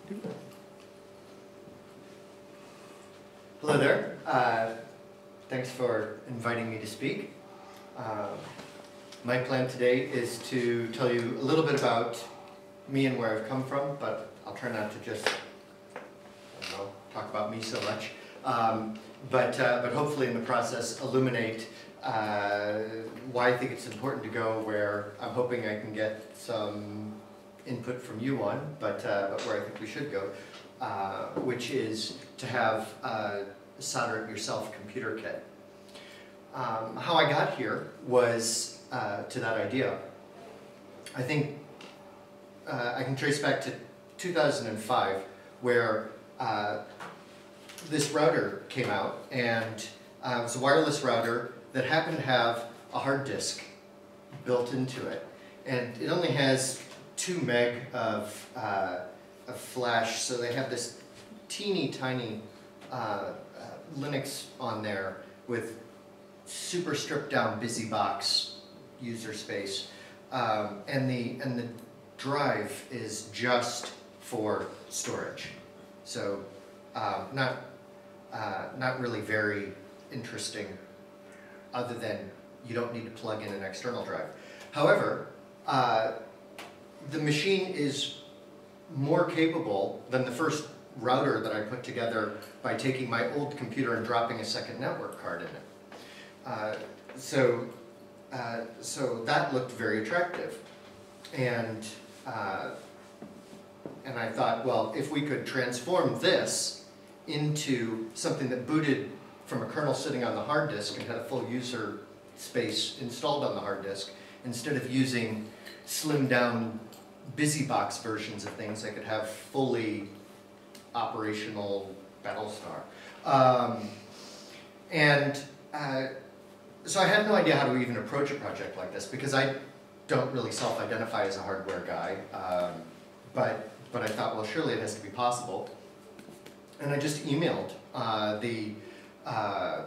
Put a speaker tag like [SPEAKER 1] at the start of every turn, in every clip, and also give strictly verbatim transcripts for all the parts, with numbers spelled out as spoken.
[SPEAKER 1] Hello there. Uh, thanks for inviting me to speak. Uh, my plan today is to tell you a little bit about me and where I've come from, but I'll try not to just, I don't know, talk about me so much. Um, but, uh, but hopefully in the process illuminate uh, why I think it's important to go where I'm hoping I can get some input from you on, but, uh, but where I think we should go. Uh, which is to have a solder it yourself computer kit. Um, how I got here was uh, to that idea. I think uh, I can trace back to two thousand five where uh, this router came out, and uh, it was a wireless router that happened to have a hard disk built into it, and it only has two meg of uh, of flash, so they have this teeny tiny uh, uh, Linux on there with super stripped down BusyBox user space, um, and the and the drive is just for storage. So uh, not uh, not really very interesting, other than you don't need to plug in an external drive. However, uh, the machine is more capable than the first router that I put together by taking my old computer and dropping a second network card in it. Uh, so, uh, so that looked very attractive, and uh, and I thought, well, if we could transform this into something that booted from a kernel sitting on the hard disk and had a full user space installed on the hard disk, instead of using slimmed down BusyBox versions of things, I could have fully operational Battlestar. Um, and uh, so I had no idea how to even approach a project like this, because I don't really self-identify as a hardware guy. Um, but, but I thought, well, surely it has to be possible. And I just emailed uh, the uh, uh,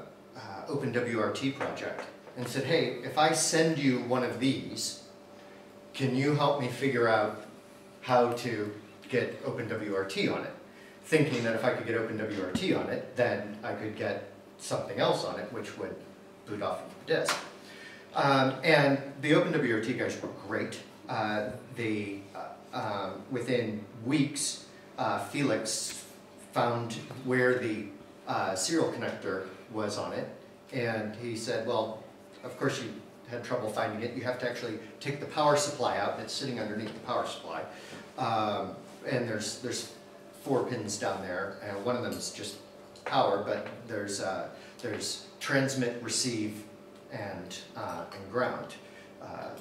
[SPEAKER 1] OpenWRT project and said, hey, if I send you one of these, can you help me figure out how to get OpenWRT on it? Thinking that if I could get OpenWRT on it, then I could get something else on it, which would boot off of the disk. Um, and the OpenWRT guys were great. Uh, they, uh, um, within weeks, uh, Felix found where the uh, serial connector was on it, and he said, well, of course you had trouble finding it. You have to actually take the power supply out, and it's sitting underneath the power supply. Um, and there's there's four pins down there, and one of them is just power, but there's uh, there's transmit, receive, and uh, and ground. Uh,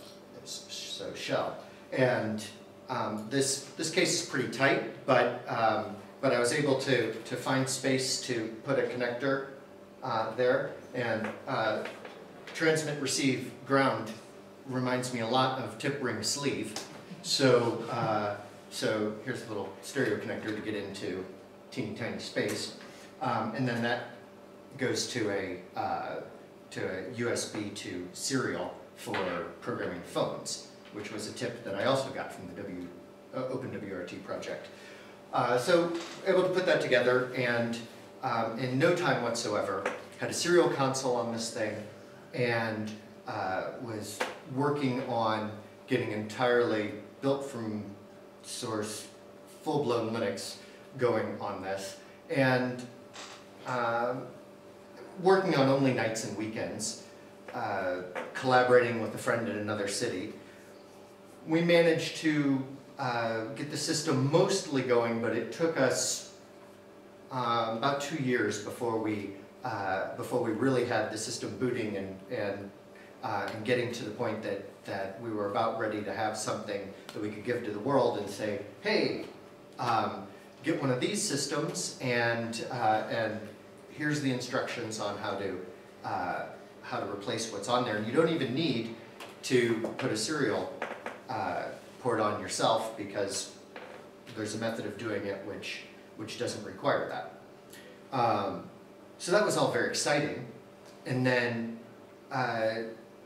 [SPEAKER 1] so shell. And um, this this case is pretty tight, but um, but I was able to to find space to put a connector uh, there, and uh, transmit, receive, ground reminds me a lot of tip ring sleeve. So, uh, so here's a little stereo connector to get into teeny tiny space, um, and then that goes to a uh, to a U S B to serial for programming phones, which was a tip that I also got from the w, uh, OpenWRT project. Uh, so able to put that together, and um, in no time whatsoever had a serial console on this thing, and uh, was working on getting entirely built from source, full-blown Linux going on this, and um, working on only nights and weekends, uh, collaborating with a friend in another city. We managed to uh, get the system mostly going, but it took us uh, about two years before we Uh, before we really had the system booting and, and, uh, and getting to the point that, that we were about ready to have something that we could give to the world and say, hey, um, get one of these systems, and, uh, and here's the instructions on how to, uh, how to replace what's on there. And you don't even need to put a serial uh, port on yourself, because there's a method of doing it which, which doesn't require that. Um, So that was all very exciting, and then uh,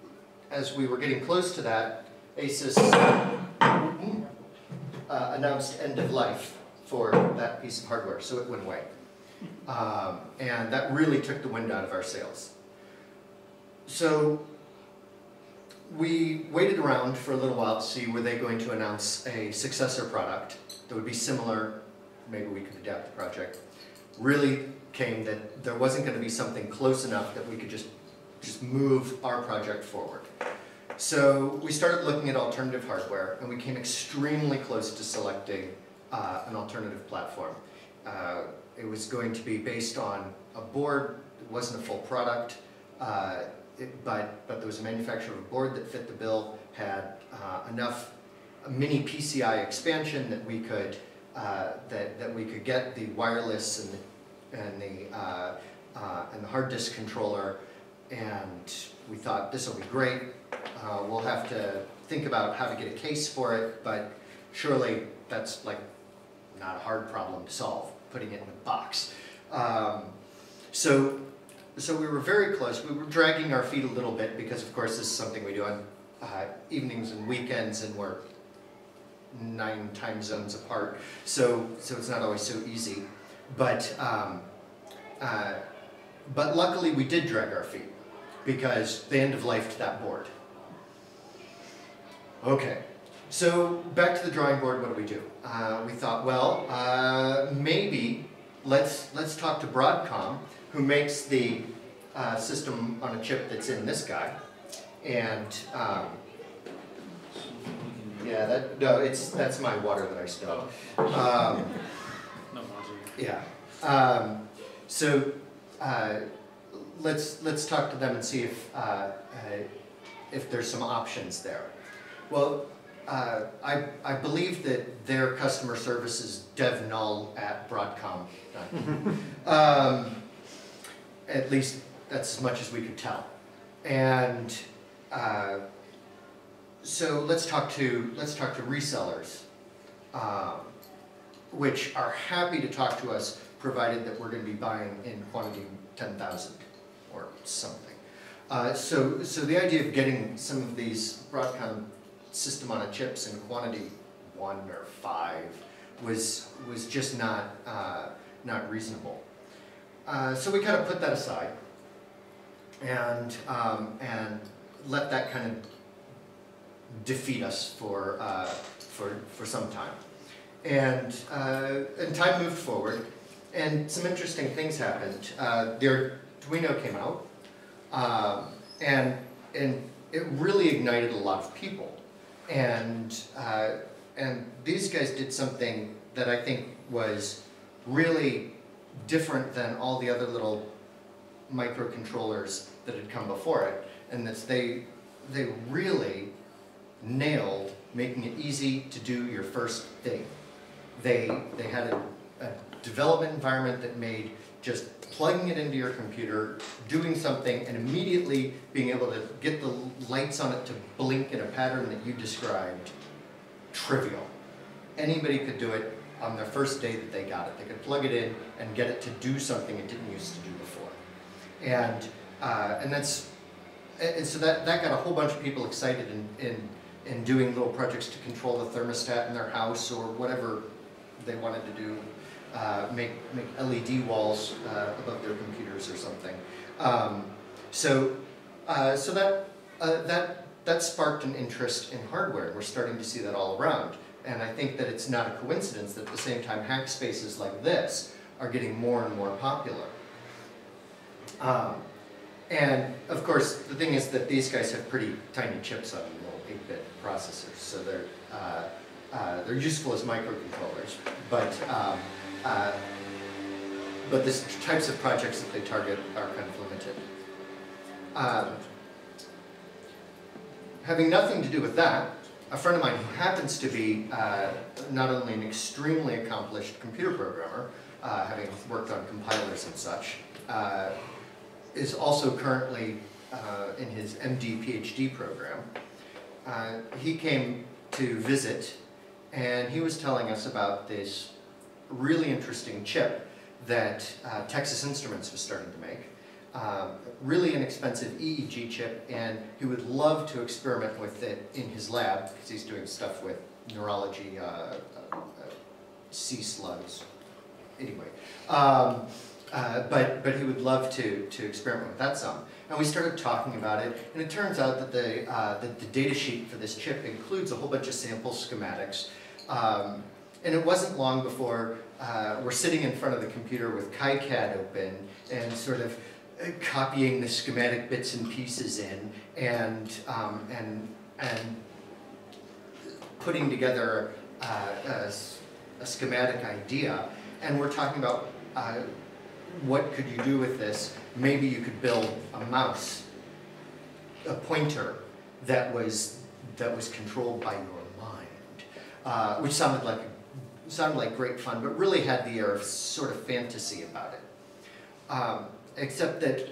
[SPEAKER 1] as we were getting close to that, ASUS uh, announced end of life for that piece of hardware, so it went away. Um, and that really took the wind out of our sails. So we waited around for a little while to see were they going to announce a successor product that would be similar, maybe we could adapt the project. Really came that there wasn't going to be something close enough that we could just, just move our project forward. So we started looking at alternative hardware, and we came extremely close to selecting uh, an alternative platform. Uh, it was going to be based on a board. It wasn't a full product, uh, it, but, but there was a manufacturer of a board that fit the bill, had uh, enough mini P C I expansion that we could uh, that, that we could get the wireless and the, and the uh, uh, and the hard disk controller, and we thought this will be great. Uh, we'll have to think about how to get a case for it, but surely that's like not a hard problem to solve, putting it in a box. Um, so, so we were very close. We were dragging our feet a little bit because, of course, this is something we do on uh, evenings and weekends, and we're nine time zones apart. So, so it's not always so easy. But, um, uh, but luckily, we did drag our feet because they end-of-lifed that board. Okay, so back to the drawing board. What do we do? Uh, we thought, well, uh, maybe let's let's talk to Broadcom, who makes the uh, system on a chip that's in this guy, and um, yeah, that no, it's that's my water that I spilled. Um, yeah, um, so uh, let's let's talk to them and see if uh, uh, if there's some options there. Well, uh, I, I believe that their customer service is dev null at Broadcom. um, at least that's as much as we could tell. And uh, so let's talk to let's talk to resellers, um, which are happy to talk to us, provided that we're going to be buying in quantity ten thousand or something. Uh, so so the idea of getting some of these Broadcom system on a chips in quantity one or five was was just not uh, not reasonable. Uh, so we kind of put that aside and um, and let that kind of defeat us for uh, for for some time. And uh, and time moved forward, and some interesting things happened. Uh, the Arduino came out, um, and and it really ignited a lot of people. And, uh, and these guys did something that I think was really different than all the other little microcontrollers that had come before it, and that's they, they really nailed making it easy to do your first thing. They, they had a, a development environment that made just plugging it into your computer, doing something, and immediately being able to get the lights on it to blink in a pattern that you described, trivial. Anybody could do it on their first day that they got it. They could plug it in and get it to do something it didn't used to do before. And, uh, and that's, and so that, that got a whole bunch of people excited in, in, in doing little projects to control the thermostat in their house or whatever they wanted to do. Uh, make, make L E D walls uh, above their computers or something. Um, so uh, so that, uh, that, that sparked an interest in hardware. We're starting to see that all around. And I think that it's not a coincidence that at the same time hack spaces like this are getting more and more popular. Um, and of course, the thing is that these guys have pretty tiny chips on them, little eight bit processors. So they're, uh, uh, they're useful as microcontrollers. But um, Uh, but the types of projects that they target are kind of limited. Um, having nothing to do with that, a friend of mine who happens to be uh, not only an extremely accomplished computer programmer, uh, having worked on compilers and such, uh, is also currently uh, in his M D PhD program. Uh, he came to visit, and he was telling us about this really interesting chip that uh, Texas Instruments was starting to make. Um, really inexpensive E E G chip, and he would love to experiment with it in his lab because he's doing stuff with neurology uh, uh, sea slugs. Anyway, um, uh, but but he would love to to experiment with that some. And we started talking about it, and it turns out that the uh, the, the data sheet for this chip includes a whole bunch of sample schematics. Um, and it wasn't long before uh, we're sitting in front of the computer with KiCad open and sort of copying the schematic bits and pieces in, and um, and and putting together uh, a, a schematic idea. And we're talking about uh, what could you do with this? Maybe you could build a mouse, a pointer that was that was controlled by your mind, uh, which sounded like sounded like great fun, but really had the air of sort of fantasy about it. Um, except that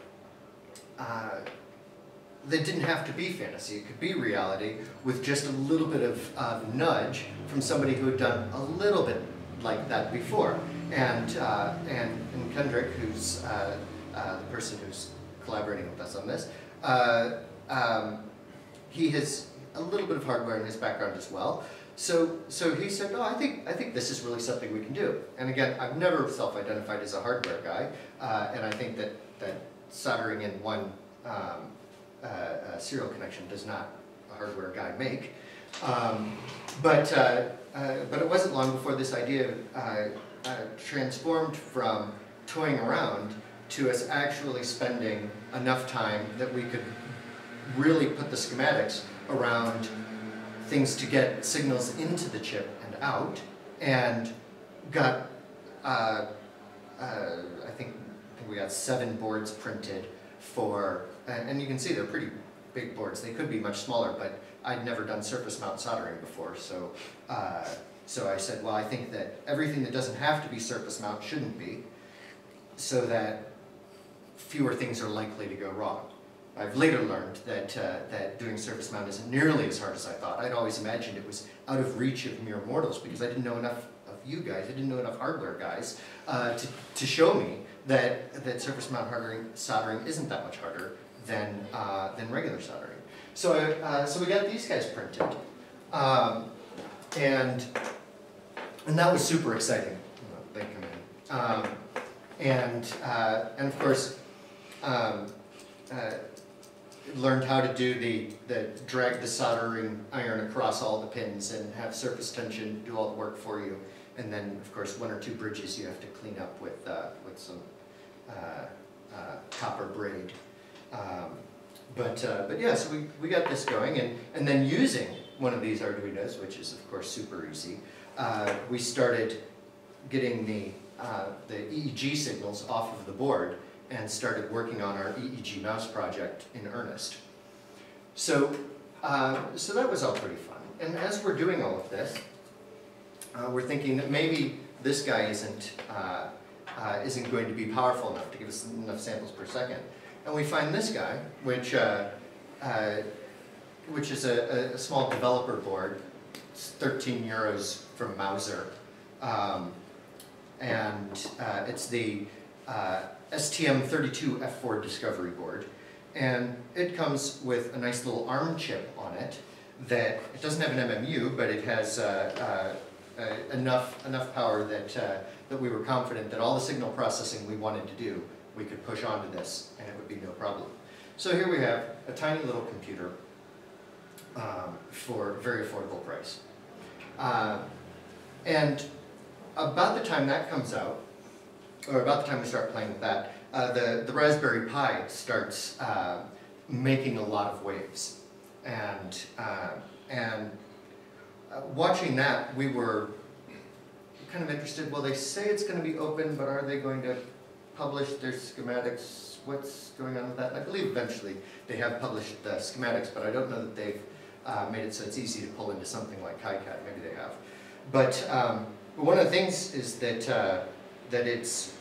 [SPEAKER 1] uh, that didn't have to be fantasy. It could be reality with just a little bit of uh, nudge from somebody who had done a little bit like that before. And uh, and, and Kendrick, who's uh, uh, the person who's collaborating with us on this, uh, um, he has a little bit of hardware in his background as well. So so he said, "Oh, I think I think this is really something we can do." And again, I've never self-identified as a hardware guy, uh, and I think that that soldering in one um, uh, uh, serial connection does not a hardware guy make. Um, but uh, uh, but it wasn't long before this idea uh, uh, transformed from toying around to us actually spending enough time that we could really put the schematics around things to get signals into the chip and out, and got uh, uh, I think I think we got seven boards printed for, and, and you can see they're pretty big boards. They could be much smaller, but I'd never done surface mount soldering before, so uh, so I said, well, I think that everything that doesn't have to be surface mount shouldn't be, so that fewer things are likely to go wrong. I've later learned that uh, that doing surface mount isn't nearly as hard as I thought. I'd always imagined it was out of reach of mere mortals because I didn't know enough of you guys, I didn't know enough hardware guys uh, to, to show me that, that surface mount soldering, soldering isn't that much harder than, uh, than regular soldering. So, uh, so we got these guys printed, um, and, and that was super exciting. Oh, they come in. Um, and, uh, and of course, um, uh, learned how to do the, the drag the soldering iron across all the pins and have surface tension do all the work for you. And then, of course, one or two bridges you have to clean up with, uh, with some uh, uh, copper braid. Um, but, uh, but yeah, so we, we got this going, and, and then using one of these Arduinos, which is, of course, super easy, uh, we started getting the, uh, the E E G signals off of the board and started working on our E E G mouse project in earnest. So, uh, so that was all pretty fun. And as we're doing all of this, uh, we're thinking that maybe this guy isn't, uh, uh, isn't going to be powerful enough to give us enough samples per second. And we find this guy, which, uh, uh, which is a, a small developer board. It's thirteen euros from Mouser. Um, and uh, it's the uh, S T M thirty-two F four Discovery board, and it comes with a nice little ARM chip on it that it doesn't have an M M U, but it has uh, uh, uh, enough enough power that uh, that we were confident that all the signal processing we wanted to do we could push onto this, and it would be no problem. So here we have a tiny little computer um, for a very affordable price, uh, and about the time that comes out, or about the time we start playing with that, uh, the, the Raspberry Pi starts uh, making a lot of waves. And, uh, and uh, watching that, we were kind of interested. Well, they say it's going to be open, but are they going to publish their schematics? What's going on with that? I believe eventually they have published the schematics, but I don't know that they've uh, made it so it's easy to pull into something like KiCad. Maybe they have. But, um, but one of the things is that uh, that it's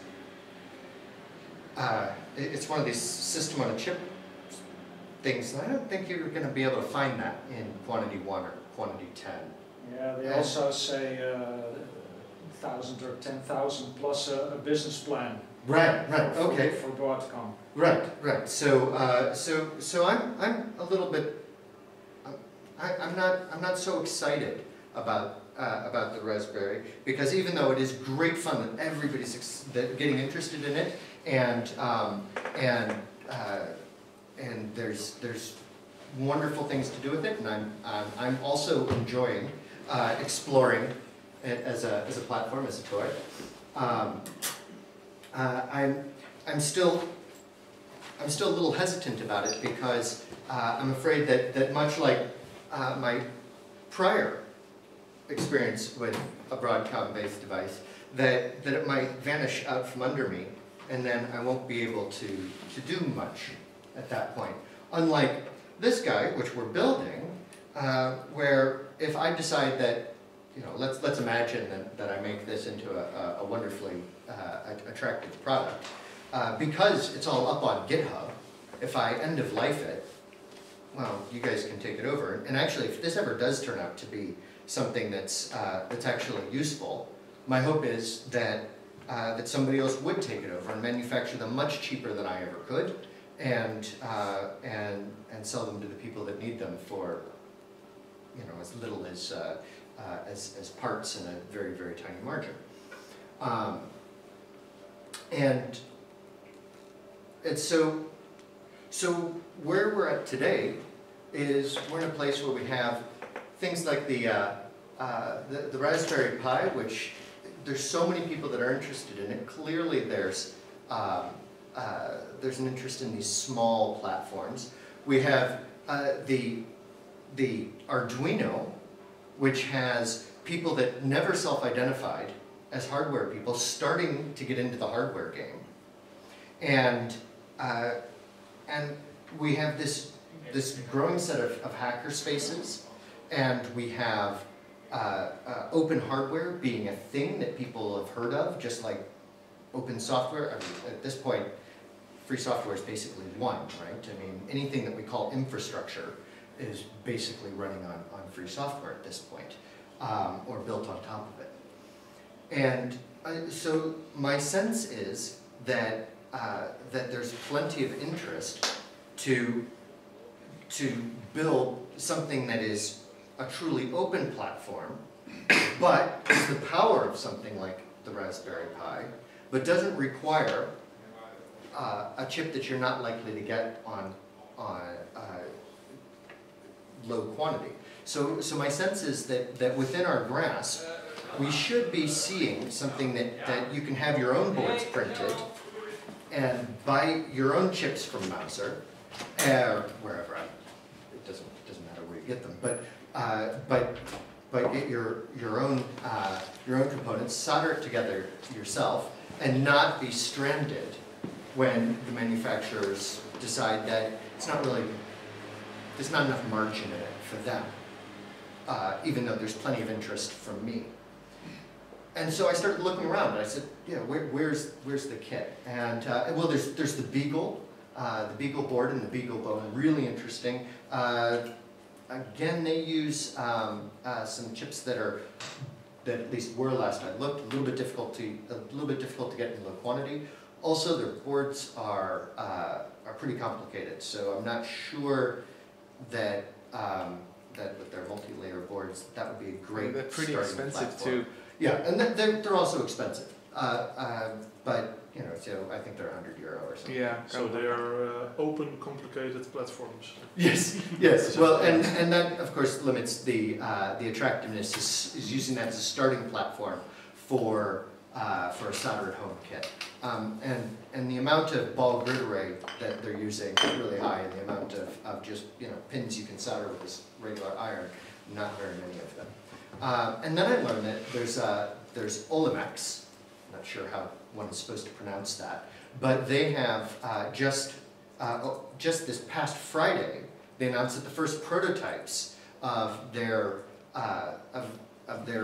[SPEAKER 1] uh, it's one of these system on a chip things, and I don't think you're going to be able to find that in quantity one or quantity ten.
[SPEAKER 2] Yeah, they and also say uh, thousand or ten thousand plus a, a business plan.
[SPEAKER 1] Right, right,
[SPEAKER 2] for,
[SPEAKER 1] okay.
[SPEAKER 2] For Broadcom.
[SPEAKER 1] Right, right. So, uh, so, so I'm I'm a little bit. I, I'm not I'm not so excited about uh, about the Raspberry, because even though it is great fun that everybody's ex that getting interested in it, and um, and uh, and there's there's wonderful things to do with it, and I'm I'm, I'm also enjoying uh, exploring it as a as a platform, as a toy. Um, uh, I'm I'm still I'm still a little hesitant about it because uh, I'm afraid that that much like uh, my prior experience with a Broadcom-based device, that that it might vanish out from under me, and then I won't be able to to do much at that point. Unlike this guy, which we're building, uh, where if I decide that, you know, let's let's imagine that, that I make this into a, a wonderfully uh, attractive product, uh, because it's all up on GitHub. If I end of life it, well, you guys can take it over. And actually, if this ever does turn out to be something that's uh, that's actually useful, my hope is that uh, that somebody else would take it over and manufacture them much cheaper than I ever could, and uh, and and sell them to the people that need them for, you know, as little as uh, uh, as as parts in a very very tiny margin. Um, and it's so so where we're at today is we're in a place where we have things like the uh, uh, the, the Raspberry Pi, which there's so many people that are interested in it. Clearly, there's um, uh, there's an interest in these small platforms. We have uh, the the Arduino, which has people that never self-identified as hardware people starting to get into the hardware game, and uh, and we have this this growing set of, of hacker spaces, and we have uh, uh, open hardware being a thing that people have heard of, just like open software. I mean, at this point, free software is basically one, right? I mean, anything that we call infrastructure is basically running on, on free software at this point, um, or built on top of it. And uh, so my sense is that, uh, that there's plenty of interest to, to build something that is a truly open platform, but is the power of something like the Raspberry Pi, but doesn't require uh, a chip that you're not likely to get on, on uh, low quantity. So, so my sense is that, that within our grasp, we should be seeing something that, that you can have your own boards printed and buy your own chips from Mouser, or wherever. I, it doesn't, it doesn't matter where you get them, but uh, but but get your your own uh, your own components, solder it together yourself, and not be stranded when the manufacturers decide that it's not really, there's not enough margin in it for them, uh, even though there's plenty of interest from me. And so I started looking around, and I said, yeah, where, where's where's the kit? And uh, well, there's there's the Beagle, uh, the Beagle board and the Beagle bone, really interesting. Uh, again, they use um, uh, some chips that are that at least were last I looked a little bit difficult to a little bit difficult to get in low quantity. Also, their boards are uh, are pretty complicated, so I'm not sure that um, that with their multi-layer boards that would be a great.
[SPEAKER 3] They're pretty
[SPEAKER 1] starting
[SPEAKER 3] expensive
[SPEAKER 1] platform.
[SPEAKER 3] too.
[SPEAKER 1] Yeah, and they're, they're also expensive, uh, uh, but, you know, so I think they're a hundred euro or something.
[SPEAKER 3] Yeah.
[SPEAKER 4] So they are uh, open, complicated platforms.
[SPEAKER 1] Yes, yes, well, and, and that, of course, limits the, uh, the attractiveness, is, is using that as a starting platform for, uh, for a solder at home kit. Um, and, and the amount of ball grid array that they're using is really high, and the amount of, of just, you know, pins you can solder with this regular iron, not very many of them. Uh, and then I learned that there's, uh, there's Olimex, I'm not sure how one is supposed to pronounce that, but they have uh, just, uh, oh, just this past Friday, they announced that the first prototypes of their, uh, of, of their,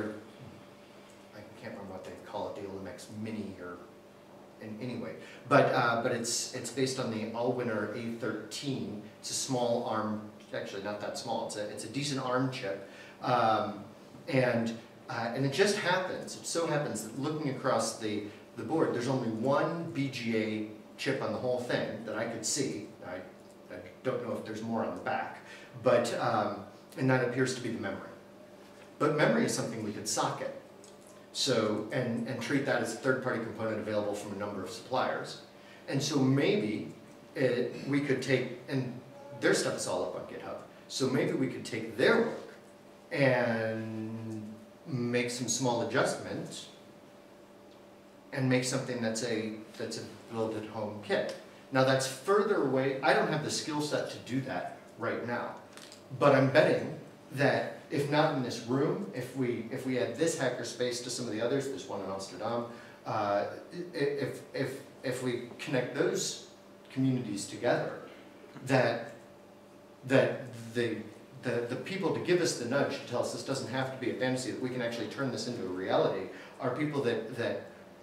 [SPEAKER 1] I can't remember what they call it, the Olimex Mini or in anyway, but, uh, but it's, it's based on the Allwinner A thirteen. It's a small ARM, actually not that small, it's a, it's a decent ARM chip. Um, And, uh, and it just happens, it so happens that looking across the, the board, there's only one B G A chip on the whole thing that I could see. I, I don't know if there's more on the back, but, um, and that appears to be the memory. but memory is something we could socket. So, and, and treat that as a third-party component available from a number of suppliers. And so maybe it, we could take, and their stuff is all up on GitHub, so maybe we could take their work and make some small adjustments and make something that's a, that's a build-at-home kit. Now that's further away, I don't have the skill set to do that right now, but I'm betting that if not in this room, if we, if we add this hackerspace to some of the others, there's one in Amsterdam, uh, if, if, if we connect those communities together, that, that the, the, the people to give us the nudge to tell us this doesn't have to be a fantasy, that we can actually turn this into a reality, are people that, that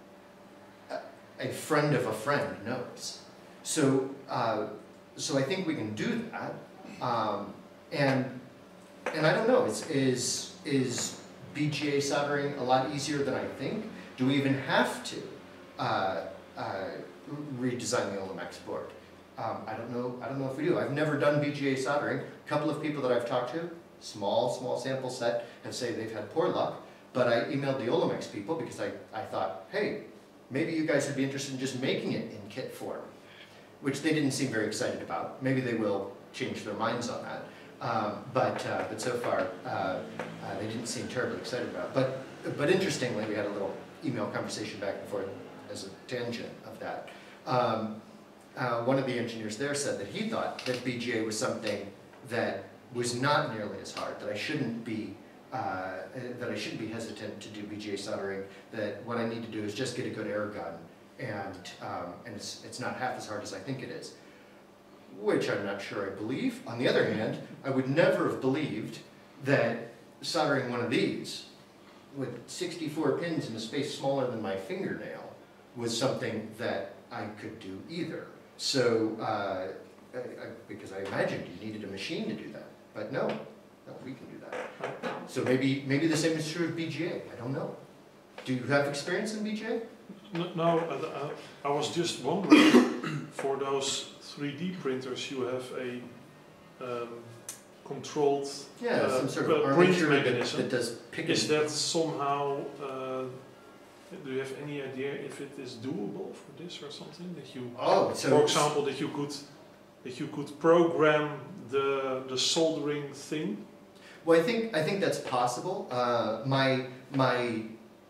[SPEAKER 1] a friend of a friend knows. So, uh, so I think we can do that, um, and and I don't know. Is is is B G A soldering a lot easier than I think? Do we even have to uh, uh, redesign the Olimex board? Um, I don't know. I don't know if we do. I've never done B G A soldering. A couple of people that I've talked to, small small sample set, have said they've had poor luck. But I emailed the Olimex people because I I thought, hey, maybe you guys would be interested in just making it in kit form, which they didn't seem very excited about. Maybe they will change their minds on that. Um, but, uh, but so far, uh, uh, they didn't seem terribly excited about it. But, but interestingly, we had a little email conversation back and forth as a tangent of that. Um, uh, one of the engineers there said that he thought that B G A was something that was not nearly as hard, that I shouldn't be Uh, that I shouldn't be hesitant to do B G A soldering, that what I need to do is just get a good air gun, and, um, and it's, it's not half as hard as I think it is, which I'm not sure I believe. On the other hand, I would never have believed that soldering one of these with sixty-four pins in a space smaller than my fingernail was something that I could do either. So, uh, I, I, because I imagined you needed a machine to do that, but no, no, we can do that. So maybe maybe the same is true of B G A. I don't know. Do you have experience in B G A?
[SPEAKER 4] No, no uh, uh, I was just wondering, for those three D printers, you have a um, controlled
[SPEAKER 1] Yeah,
[SPEAKER 4] uh,
[SPEAKER 1] some sort
[SPEAKER 4] uh,
[SPEAKER 1] of
[SPEAKER 4] print
[SPEAKER 1] armature that,
[SPEAKER 4] mechanism.
[SPEAKER 1] that does pick
[SPEAKER 4] Is
[SPEAKER 1] and-
[SPEAKER 4] that somehow? Uh, do you have any idea if it is doable for this or something that you?
[SPEAKER 1] Oh, so
[SPEAKER 4] For example, that you could that you could program the the soldering thing.
[SPEAKER 1] Well, I think I think that's possible. Uh, my my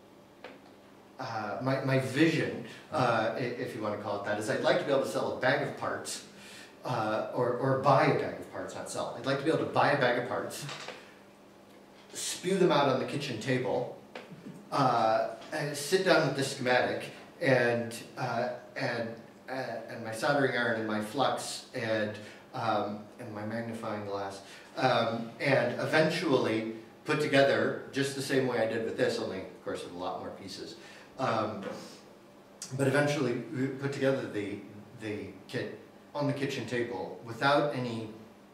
[SPEAKER 1] uh, my my vision, uh, if you want to call it that, is I'd like to be able to sell a bag of parts, uh, or or buy a bag of parts, not sell. I'd like to be able to buy a bag of parts, spew them out on the kitchen table, uh, and sit down with the schematic and uh, and uh, and my soldering iron and my flux and um, and my magnifying glass. Um, and eventually put together just the same way I did with this, only of course with a lot more pieces. Um, but eventually we put together the, the kit on the kitchen table without any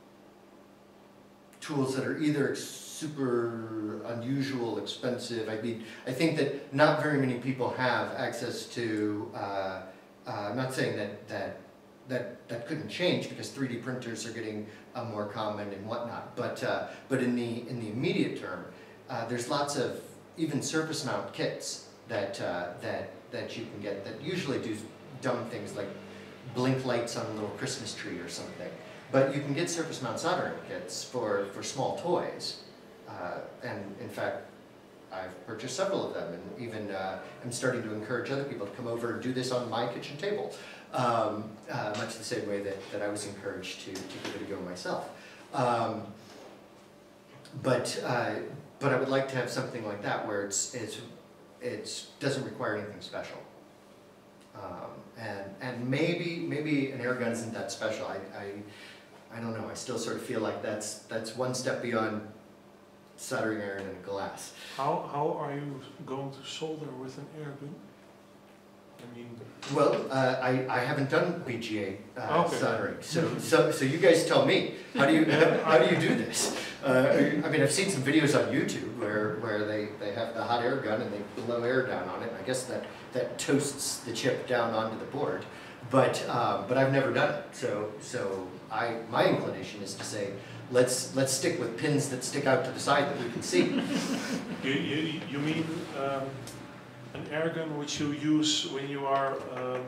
[SPEAKER 1] tools that are either super unusual, expensive. I mean, I think that not very many people have access to, uh, uh, I'm not saying that, that That, that couldn't change because three D printers are getting uh, more common and whatnot. But uh, but in the in the immediate term, uh, there's lots of even surface mount kits that uh, that that you can get that usually do dumb things like blink lights on a little Christmas tree or something. But you can get surface mount soldering kits for for small toys, uh, and in fact, I've purchased several of them, and even uh, I'm starting to encourage other people to come over and do this on my kitchen table. Um, uh, much the same way that, that I was encouraged to, to give it a go myself. Um, but, uh, but I would like to have something like that where it's, it's, it's doesn't require anything special. Um, and, and maybe, maybe an air gun isn't that special. I, I, I don't know, I still sort of feel like that's, that's one step beyond soldering iron and glass.
[SPEAKER 4] How how are you going to solder with an air gun? I mean,
[SPEAKER 1] well, uh, I, I haven't done B G A uh,
[SPEAKER 4] okay.
[SPEAKER 1] soldering, so, so so you guys tell me, how do you how do you do this? Uh, I mean, I've seen some videos on YouTube where where they, they have the hot air gun and they blow air down on it. I guess that that toasts the chip down onto the board, but um, but I've never done it. So so I my inclination is to say, let's let's stick with pins that stick out to the side that we can see.
[SPEAKER 4] You, you, you mean um, an air gun which you use when you are um,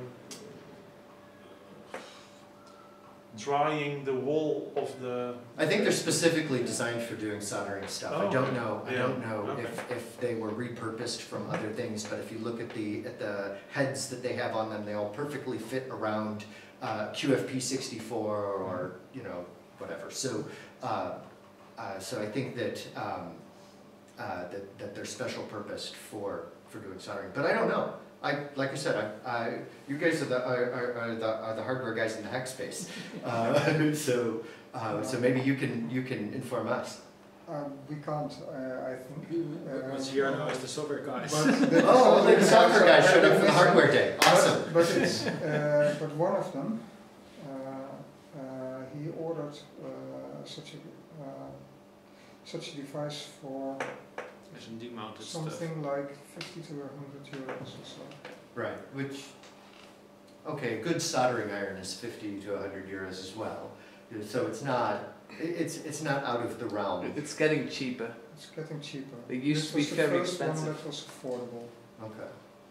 [SPEAKER 4] drying the wall of the...
[SPEAKER 1] I think they're specifically designed for doing soldering stuff.
[SPEAKER 4] Oh,
[SPEAKER 1] I don't
[SPEAKER 4] okay.
[SPEAKER 1] know. I
[SPEAKER 4] Yeah.
[SPEAKER 1] don't know
[SPEAKER 4] Okay.
[SPEAKER 1] if, if they were repurposed from other things, but if you look at the at the heads that they have on them, they all perfectly fit around uh, Q F P sixty-four or you know whatever. So uh, uh, so I think that, um, uh, that that they're special purposed for for doing soldering. But I don't know. I, like I said, I, I, you guys are the, are, are, are the, are the hardware guys in the hack space. Uh, so, uh, so maybe you can, you can inform us.
[SPEAKER 3] Um, we can't, uh, I think. Uh,
[SPEAKER 5] What's here now is the software guys.
[SPEAKER 3] but the-
[SPEAKER 1] Oh, only the software guys showed up for the
[SPEAKER 3] Listen,
[SPEAKER 1] hardware day. Awesome.
[SPEAKER 3] But, but it's, uh, but one of them, uh, uh, he ordered uh, such a uh, such a device for
[SPEAKER 5] There's some demounted stuff.
[SPEAKER 3] something like fifty to a hundred euros or so.
[SPEAKER 1] Right, which, okay, a good soldering iron is fifty to a hundred euros as well. So it's not, it- it's, it's not out of the realm.
[SPEAKER 6] It's getting cheaper.
[SPEAKER 3] It's getting cheaper.
[SPEAKER 6] They used
[SPEAKER 3] This
[SPEAKER 6] to be
[SPEAKER 3] was the
[SPEAKER 6] very
[SPEAKER 3] first one
[SPEAKER 6] expensive.
[SPEAKER 3] that was affordable.
[SPEAKER 1] Okay.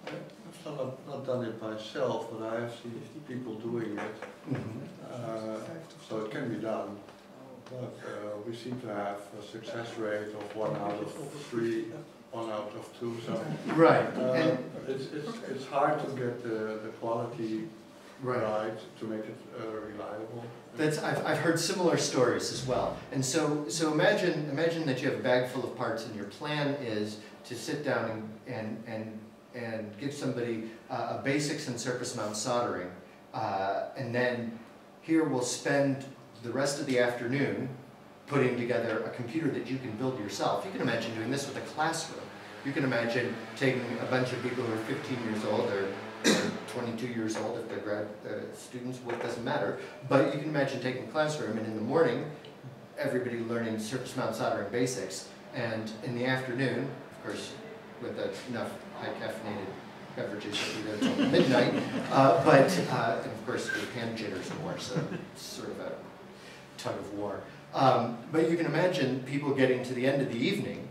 [SPEAKER 7] I've not, not done it myself, but I have seen people doing it,
[SPEAKER 1] Mhm.
[SPEAKER 7] uh, so it can be done. But uh, we seem to have a success rate of one out of three, one out of two, so
[SPEAKER 1] Right,
[SPEAKER 7] uh,
[SPEAKER 1] and,
[SPEAKER 7] it's, it's, it's hard to get the, the quality
[SPEAKER 1] right.
[SPEAKER 7] right to make it uh, reliable.
[SPEAKER 1] That's, I've, I've heard similar stories as well. And so, so imagine, imagine that you have a bag full of parts and your plan is to sit down and, and, and, and give somebody uh, a basics and surface mount soldering. Uh, and then here we'll spend the rest of the afternoon putting together a computer that you can build yourself. You can imagine doing this with a classroom. You can imagine taking a bunch of people who are fifteen years old or twenty-two years old if they're grad uh, students, well, it doesn't matter. But you can imagine taking a classroom and in the morning, everybody learning surface mount soldering basics. And in the afternoon, of course, with enough high caffeinated beverages that we go till midnight, uh, but uh, and of course the hand jitters more, so it's sort of a tug of war. Um, but you can imagine people getting to the end of the evening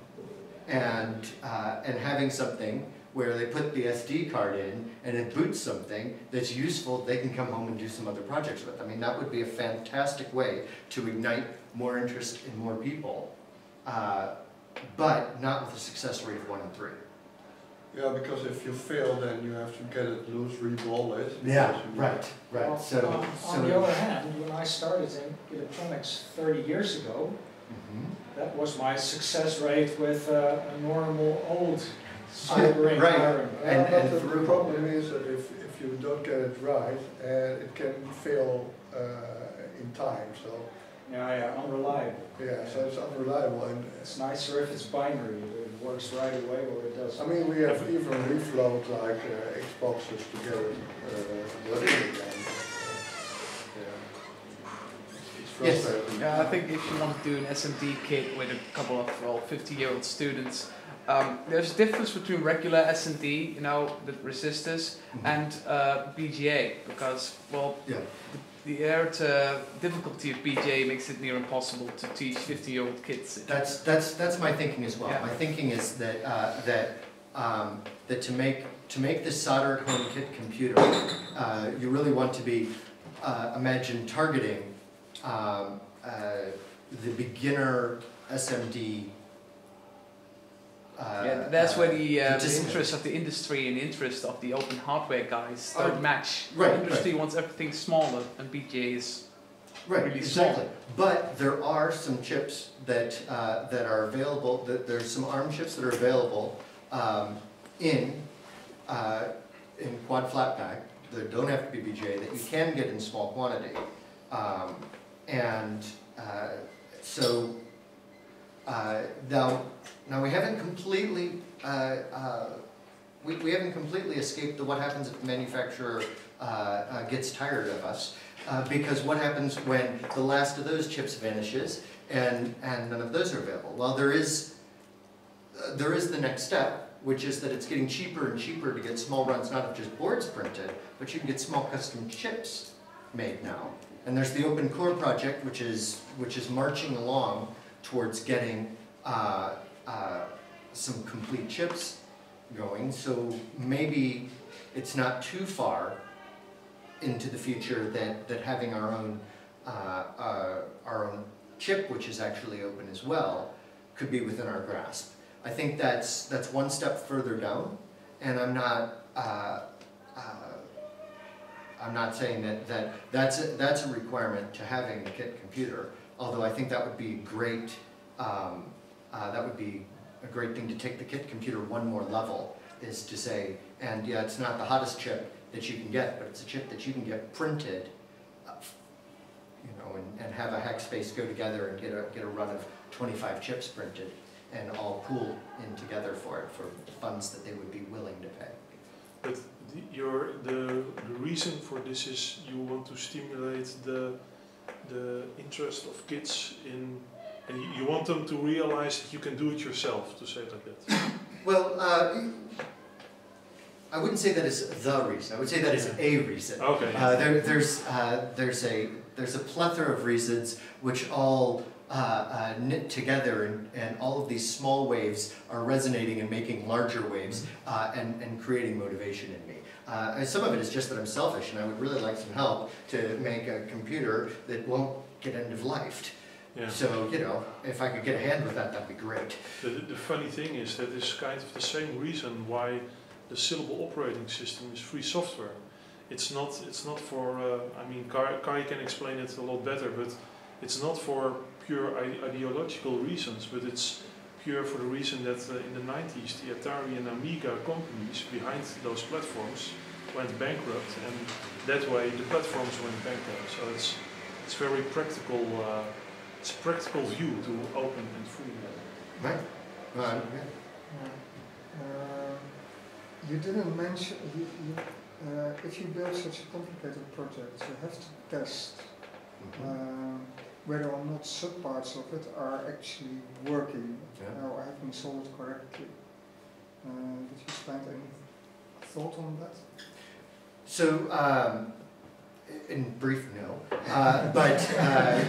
[SPEAKER 1] and, uh, and having something where they put the S D card in and it boots something that's useful they can come home and do some other projects with. I mean, that would be a fantastic way to ignite more interest in more people, uh, but not with a success rate of one in three.
[SPEAKER 7] Yeah, because if you fail, then you have to get it loose, re-ball it.
[SPEAKER 1] Yeah,
[SPEAKER 7] because you-
[SPEAKER 1] right, right.
[SPEAKER 2] Well,
[SPEAKER 1] So,
[SPEAKER 2] on,
[SPEAKER 1] so
[SPEAKER 2] on the other hand, when I started in electronics thirty years ago,
[SPEAKER 1] Mhm.
[SPEAKER 2] that was my success rate with uh, a normal old soldering
[SPEAKER 1] Right.
[SPEAKER 2] iron.
[SPEAKER 7] Uh,
[SPEAKER 1] And-
[SPEAKER 7] but
[SPEAKER 1] and
[SPEAKER 7] the
[SPEAKER 1] through-
[SPEAKER 7] problem is that if, if you don't get it right, uh, it can fail uh, in time, so,
[SPEAKER 2] Yeah, yeah, unreliable.
[SPEAKER 7] yeah, so it's unreliable, and,
[SPEAKER 2] It's nicer if it's binary, it works right away or it doesn't.
[SPEAKER 7] I mean, we have even reflowed like uh, Xboxes to get it uh, working again. Yeah. It's
[SPEAKER 1] Yes.
[SPEAKER 7] frustrating.
[SPEAKER 6] Yeah, I think if you want to do an S M D kit with a couple of well, fifty-year-old students, um, there's a difference between regular S M D, you know, the resistors, and uh, B G A, because well,
[SPEAKER 1] Yeah.
[SPEAKER 6] the, the added uh, difficulty of B G A makes it near impossible to teach fifty-year-old kids.
[SPEAKER 1] That's, that's, that's my thinking as well.
[SPEAKER 6] Yeah.
[SPEAKER 1] My thinking is that, uh, that, um, that to make, to make this solder home kit computer, uh, you really want to be, uh, imagine targeting, um, uh, the beginner S M D. Uh,
[SPEAKER 6] Yeah, that's where the, uh, the
[SPEAKER 1] participant.
[SPEAKER 6] interest of the industry and the interest of the open hardware guys don't
[SPEAKER 1] Oh,
[SPEAKER 6] match.
[SPEAKER 1] right,
[SPEAKER 6] The industry wants everything smaller, and B G A is
[SPEAKER 1] Right,
[SPEAKER 6] really
[SPEAKER 1] exactly. But there are some chips that, uh, that are available, that there's some ARM chips that are available um, in, uh, in quad flat pack, that don't have to be B G A, that you can get in small quantity. Um, and uh, so, uh, now, now we haven't completely, uh, uh, we, we haven't completely escaped the what happens if the manufacturer uh, uh, gets tired of us. Uh, because what happens when the last of those chips vanishes and, and none of those are available? Well, there is, uh, there is the next step, which is that it's getting cheaper and cheaper to get small runs, not of just boards printed, but you can get small custom chips made now. And there's the Open Core project, which is, which is marching along towards getting uh, uh, some complete chips going. So maybe it's not too far into the future that, that having our own, uh, uh, our own chip, which is actually open as well, could be within our grasp. I think that's, that's one step further down, and I'm not, uh, uh, I'm not saying that, that that's, a, that's a requirement to having the kit computer, although I think that would be great, um, uh, that would be a great thing to take the kit computer one more level, is to say, and yeah, it's not the hottest chip that you can get, but it's a chip that you can get printed, uh, you know, and, and have a hex space go together and get a, get a run of twenty-five chips printed and all pool in together for it, for funds that they would be willing to pay.
[SPEAKER 4] But the, your, the, the reason for this is you want to stimulate the, the interest of kids in, and you, you want them to realize that you can do it yourself, to say it like that.
[SPEAKER 1] Well, uh, I wouldn't say that is the reason. I would say that is a reason.
[SPEAKER 4] Okay.
[SPEAKER 1] Uh, there, there's, uh, there's a, there's a plethora of reasons which all uh, uh, knit together, and, and all of these small waves are resonating and making larger waves, uh, and, and creating motivation in me. Uh, and some of it is just that I'm selfish, and I would really like some help to make a computer that won't get end-of-lifed.
[SPEAKER 4] Yeah.
[SPEAKER 1] So, you know, if I could get a hand with that, that'd be great.
[SPEAKER 4] The, the funny thing is that it's kind of the same reason why the syllable operating system is free software. It's not, it's not for, uh, I mean, Kai, Kai can explain it a lot better, but it's not for pure ideological reasons, but it's pure for the reason that uh, in the nineties the Atari and Amiga companies behind those platforms went bankrupt, and that way the platforms went bankrupt. So it's, it's very practical, uh, it's a practical view to open and free.
[SPEAKER 1] Right? Uh, yeah.
[SPEAKER 3] Yeah. Uh, you didn't mention, you, you, uh, if you build such a complicated project, you have to test
[SPEAKER 1] Mhm.
[SPEAKER 3] um, whether or not subparts of it are actually working,
[SPEAKER 1] Yeah.
[SPEAKER 3] or have been solved correctly. Uh, did you spend any thought on that?
[SPEAKER 1] So, um, in brief, no. Uh, but uh,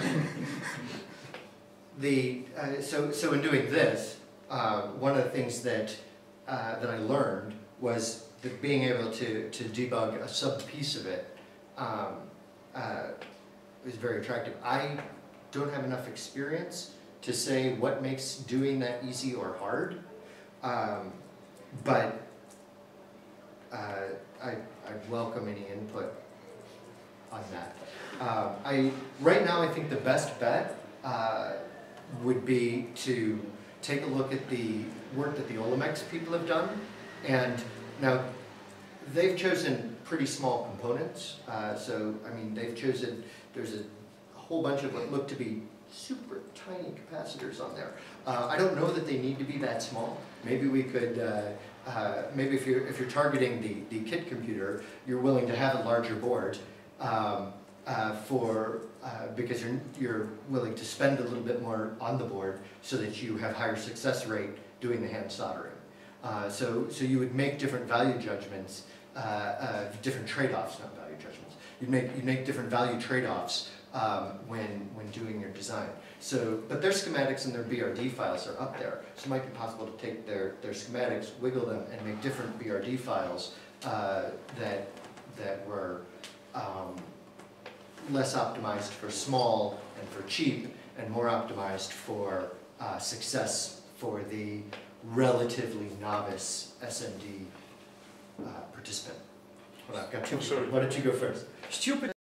[SPEAKER 1] the uh, so so in doing this, uh, one of the things that uh, that I learned was that being able to to debug a sub piece of it um, uh, is very attractive. I don't have enough experience to say what makes doing that easy or hard, um, but uh, I I'd welcome any input on that. Um, I right now I think the best bet uh, would be to take a look at the work that the Olimex people have done, and now they've chosen pretty small components. Uh, so I mean they've chosen there's a whole bunch of what look to be super tiny capacitors on there. Uh, I don't know that they need to be that small. Maybe we could. Uh, Uh, maybe if you're, if you're targeting the, the kit computer, you're willing to have a larger board um, uh, for, uh, because you're, you're willing to spend a little bit more on the board so that you have higher success rate doing the hand soldering. Uh, so, so you would make different value judgments, uh, uh, different trade-offs, not value judgments. You'd make, you'd make different value trade-offs um, when, when doing your design. So, but their schematics and their B R D files are up there. So it might be possible to take their, their schematics, wiggle them, and make different B R D files uh, that, that were um, less optimized for small and for cheap, and more optimized for uh, success for the relatively novice S M D uh, participant. Well, I've got two.
[SPEAKER 4] Oh, sorry.
[SPEAKER 1] Why don't you go first?
[SPEAKER 6] Stupid